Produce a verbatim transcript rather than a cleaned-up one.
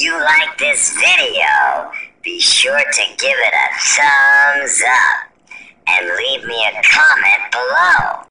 you like this video, be sure to give it a thumbs up and leave me a comment below.